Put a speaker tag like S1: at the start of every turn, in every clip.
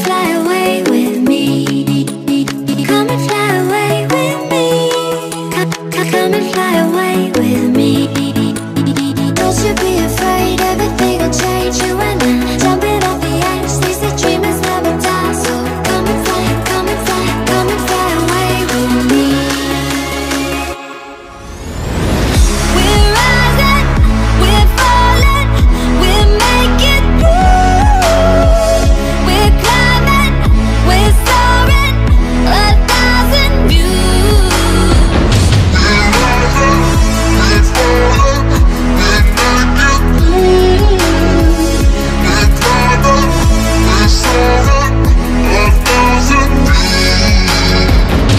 S1: fly away with me. Come and fly away with me. Come and fly away with me. Don't you be afraid, everything will change. You and I, jumping off the edge. They say dreamers never die. So come and fly, come and fly, come and fly away with me. We're rising, we're falling, we're making through. We're climbing, we're soaring, 1,000 views.
S2: We're rising, we're falling, we're making through. We're climbing, we're soaring, 1,000 views.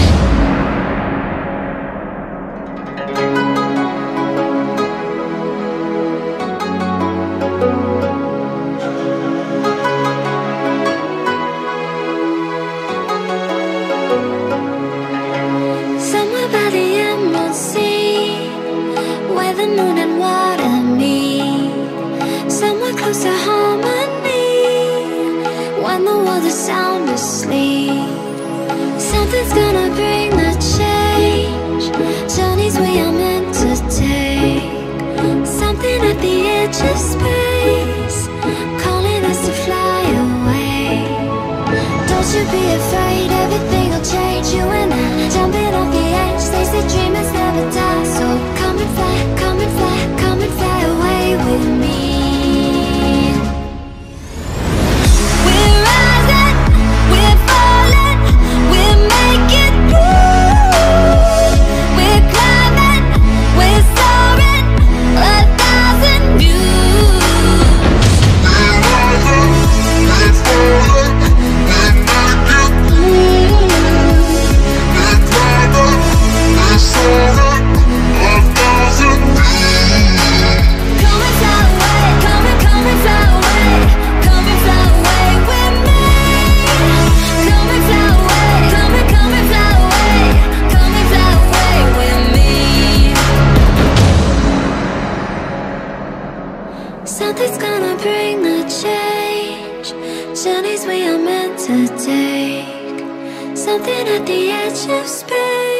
S1: Somewhere by the emerald sea, where the moon and water meet. Somewhere close to harmony, when the world is sound asleep. Something's gonna bring the change, journeys we are meant to take. Something at the edge of space, calling us to fly away. Don't you be afraid, everything will change. You and I, jumping off the edge. They say dreamers never die. So come and fly, come and fly, come and fly away with me. We're rising, we're falling, we're making through. We're climbing, we're soaring, 1,000 views.
S2: We're rising, we're falling, we're making through. We're climbing, we're soaring, 1,000 views.
S1: Come and fly away, come and fly away, come and fly away with me. Come and fly away, come and fly away, come and fly away with me. Something's gonna bring the change, journeys we are meant to take. Something at the edge of space.